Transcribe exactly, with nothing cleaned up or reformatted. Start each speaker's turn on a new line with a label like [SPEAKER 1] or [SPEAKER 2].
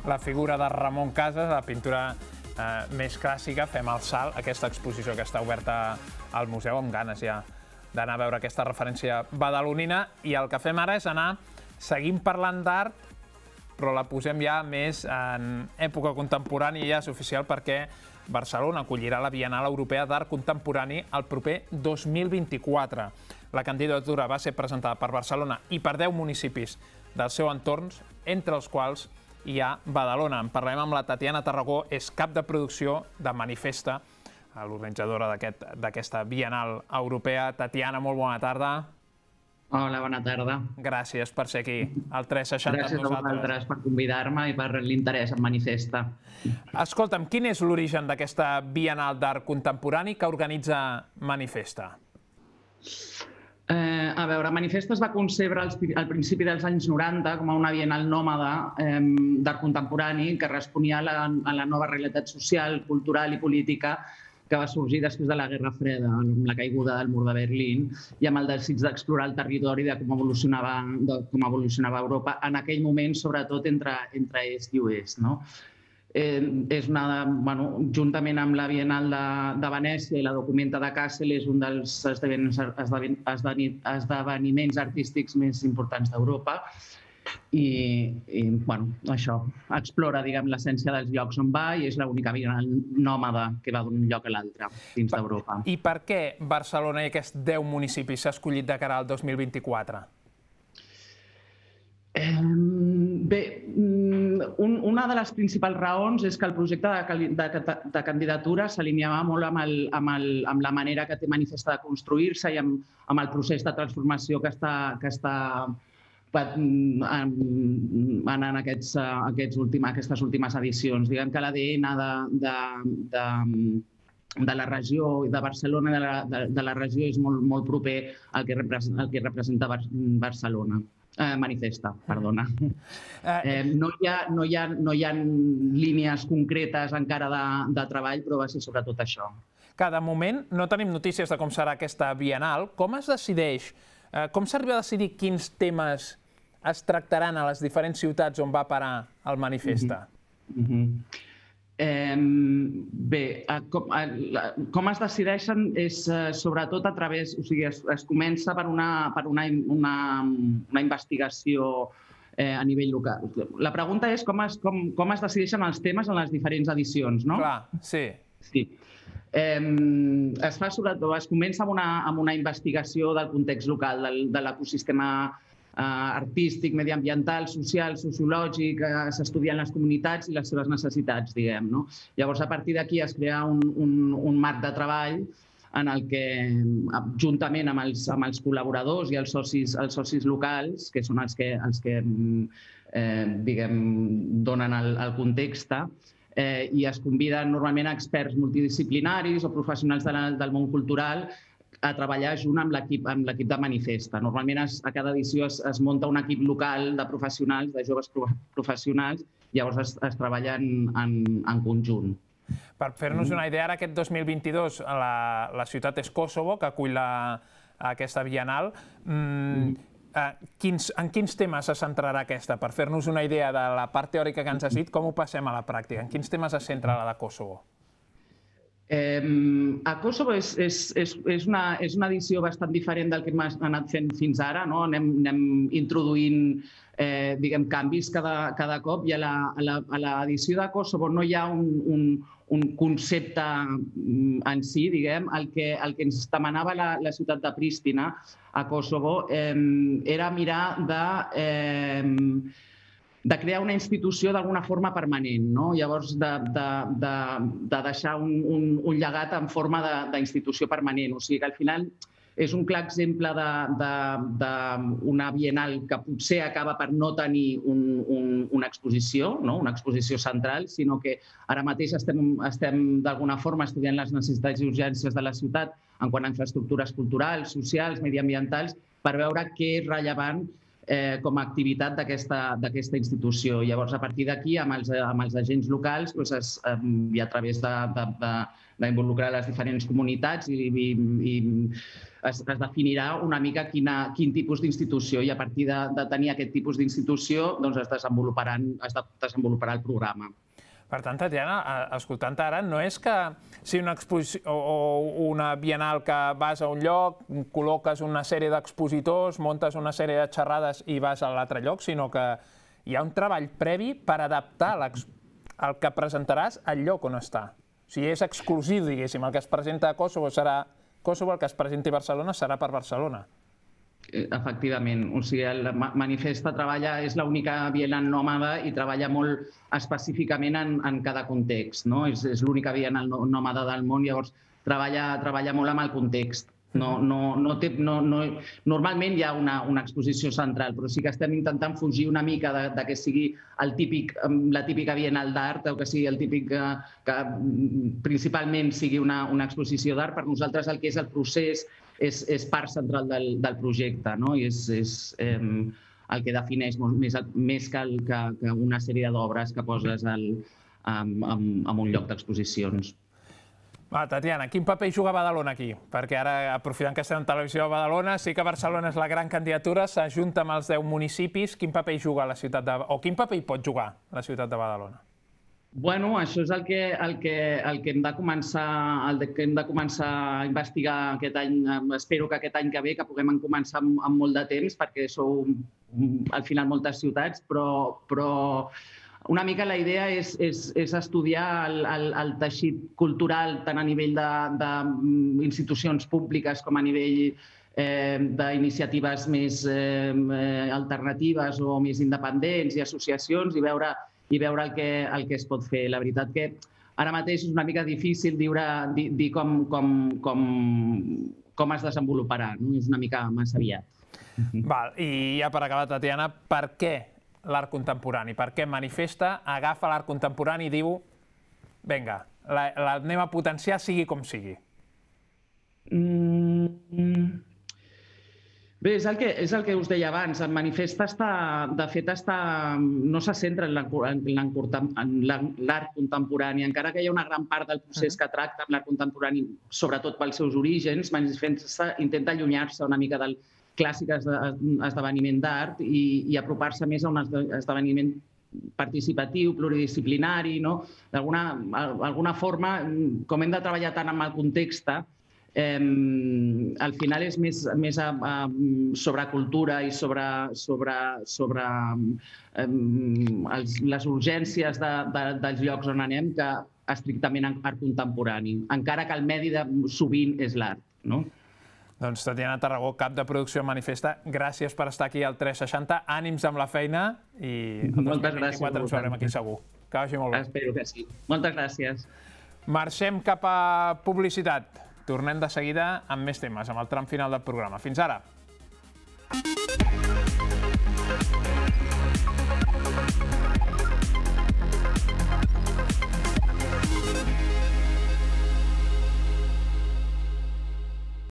[SPEAKER 1] la figura de Ramon Casas, la pintura eh, més clàssica, fem el salt, aquesta exposició que està oberta al museu, amb ganes ja d'anar a veure aquesta referència badalonina, i el que fem ara és anar, seguim parlant d'art, però la posem ja més en època contemporània, i ja és oficial perquè Barcelona acollirà la Bienal Europea d'Art Contemporani el proper dos mil vint-i-quatre. La candidatura va ser presentada per Barcelona i per deu municipis dels seus entorns, entre els quals hi ha Badalona. En parlem amb la Tatiana Tarragó, és cap de producció de Manifesta, l'organitzadora d'aquesta Bienal Europea. Tatiana, molt bona tarda.
[SPEAKER 2] Hola, bona tarda.
[SPEAKER 1] Gràcies per ser aquí, al tres seixanta amb nosaltres.
[SPEAKER 2] Gràcies a vosaltres per convidar-me i per l'interès en Manifesta.
[SPEAKER 1] Escolta'm, quin és l'origen d'aquesta Bienal d'Art Contemporani que organitza Manifesta?
[SPEAKER 2] Eh, a veure, Manifesta es va concebre al principi dels anys noranta com a una bienal nòmada eh, d'art contemporani que responia a la, a la nova realitat social, cultural i política que va sorgir després de la Guerra Freda, amb la caiguda del mur de Berlín i amb el desig d'explorar el territori de com evolucionava, de com evolucionava Europa, en aquell moment, sobretot entre, entre est i oest. No? Eh, és una, bueno, juntament amb la Bienal de, de Venècia i la Documenta de Kassel, és un dels esdeveniments, esdeveniments artístics més importants d'Europa. I, i bueno, això, explora, diguem, l'essència dels llocs on va i és l'única bienal nòmada que va d'un lloc a l'altre dins d'Europa.
[SPEAKER 1] I per què Barcelona i aquests deu municipis s'ha escollit de cara al dos mil vint-i-quatre?
[SPEAKER 2] Eh, bé, un, una de les principals raons és que el projecte de, de, de candidatura s'alineava molt amb, el, amb, el, amb la manera que té Manifesta de construir-se i amb, amb el procés de transformació que està, que està en aquests, aquests últim, aquestes últimes edicions. Diguem que l'A D N de, de, de, de la regió de Barcelona, de la, de, de la regió, és molt, molt proper al que representa, al que representa Barcelona. Eh, Manifesta, perdona. Eh, no, hi ha, no, hi ha, no hi ha línies concretes encara de, de treball, però va ser sobretot això.
[SPEAKER 1] Cada moment no tenim notícies de com serà aquesta Bienal. Com es decideix, eh, com s'arriba a decidir quins temes es tractaran a les diferents ciutats on va parar el Manifesta?
[SPEAKER 2] Mm-hmm. Mm-hmm. Eh, bé, com, com es decideixen és eh, sobretot a través, o sigui, es, es comença per una, per una, una, una investigació eh, a nivell local. La pregunta és com es, com, com es decideixen els temes en les diferents edicions, no?
[SPEAKER 1] Clar, sí.
[SPEAKER 2] Sí. Eh, es fa sobretot, es comença amb una, amb una investigació del context local, del, de l'ecosistema artístic, mediambiental, social, sociològic, s'estudien les comunitats i les seves necessitats, diguem, no? Llavors, a partir d'aquí es crea un, un, un marc de treball en el que, juntament amb els, amb els col·laboradors i els socis, els socis locals, que són els que, els que eh, diguem, donen el, el context, eh, i es conviden normalment experts multidisciplinaris o professionals de la, del món cultural a treballar junt amb l'equip amb l'equip de Manifesta. Normalment es, a cada edició es, es munta un equip local de professionals, de joves professionals, llavors es, es treballa en, en, en conjunt.
[SPEAKER 1] Per fer-nos una idea, ara aquest dos mil vint-i-dos la, la ciutat és Kosovo, que acull la, aquesta Bienal. Mm, eh, quins, en quins temes se centrarà aquesta? Per fer-nos una idea de la part teòrica que ens has dit, com ho passem a la pràctica? En quins temes es centra la de Kosovo?
[SPEAKER 2] Eh, a Kosovo és, és, és, és, una, és una edició bastant diferent del que hem anat fent fins ara, no? Anem, anem introduint eh, diguem, canvis cada, cada cop i a l'edició de Kosovo no hi ha un, un, un concepte en si, diguem. El que, el que ens demanava la, la ciutat de Pristina a Kosovo eh, era mirar de... Eh, de crear una institució d'alguna forma permanent, no? Llavors, de, de, de, de deixar un, un, un llegat en forma d'institució permanent. O sigui que al final és un clar exemple d'una bienal que potser acaba per no tenir un, un, una exposició, no? Una exposició central, sinó que ara mateix estem, estem d'alguna forma estudiant les necessitats i urgències de la ciutat en quant a infraestructures culturals, socials, mediambientals, per veure què és rellevant com a activitat d'aquesta institució. Llavors, a partir d'aquí, amb els agents locals i a través d'involucrar les diferents comunitats es definirà una mica quin tipus d'institució, i a partir de tenir aquest tipus d'institució es desenvoluparà el programa.
[SPEAKER 1] Per tant, Tatiana, escoltant-te ara, no és que si una exposició o una bienal que vas a un lloc, col·loques una sèrie d'expositors, muntes una sèrie de xerrades i vas a l'altre lloc, sinó que hi ha un treball previ per adaptar el que presentaràs al lloc on està. O sigui, és exclusiu, diguéssim, el que es presenta a Kosovo serà Kosovo, el que es presenti a Barcelona serà per Barcelona.
[SPEAKER 2] Efectivament. O sigui, el Manifesta treballa, és l'única bienal nòmada i treballa molt específicament en cada context. És l'única bienal nòmada del món, llavors treballa molt amb el context. Normalment hi ha una exposició central, però sí que estem intentant fugir una mica que sigui la típica bienal d'art o que sigui el típic que principalment sigui una exposició d'art. Per nosaltres el que és el procés és part central del projecte i és el que defineix més que una sèrie d'obres que poses en un lloc d'exposicions.
[SPEAKER 1] Tatiana, quin paper hi juga Badalona aquí? Perquè ara, aprofitant que estem en televisió a Badalona, sí que Barcelona és la gran candidatura, s'ajunta amb els deu municipis. Quin paper hi juga la ciutat de... o quin paper hi pot jugar la ciutat de Badalona?
[SPEAKER 2] Bueno, això és el que hem de començar a investigar aquest any. Espero que aquest any que ve, que puguem començar amb molt de temps, perquè sou al final moltes ciutats, però una mica la idea és estudiar el teixit cultural tant a nivell d'institucions públiques com a nivell d'iniciatives més alternatives o més independents i associacions i veure el que es pot fer. La veritat que ara mateix és una mica difícil dir com es desenvoluparà. És una mica massa aviat.
[SPEAKER 1] I ja per acabar, Tatiana, per què l'art contemporani? Per què Manifesta agafa l'art contemporani i diu vinga, l'anem a potenciar sigui com sigui?
[SPEAKER 2] Bé, és el que us deia abans. El Manifesta, de fet, no se centra en l'art contemporani. Encara que hi ha una gran part del procés que tracta amb l'art contemporani, sobretot pels seus orígens, Manifesta intenta allunyar-se una mica del clàssic esdeveniment d'art i apropar-se més a un esdeveniment participatiu, pluridisciplinari. D'alguna forma, com hem de treballar tant amb el context, al final és més sobre cultura i sobre les urgències dels llocs on anem que estrictament art contemporani, encara que el medi sovint és l'art.
[SPEAKER 1] Doncs Tatiana Tarragó, cap de producció Manifesta, gràcies per estar aquí al tres seixanta. Ànims amb la feina i el dos mil vint-i-quatre ens veurem aquí segur. Que vagi molt bé.
[SPEAKER 2] Espero que sí. Moltes gràcies.
[SPEAKER 1] Marxem cap a publicitat. Tornem de seguida amb més temes, amb el tram final del programa. Fins ara.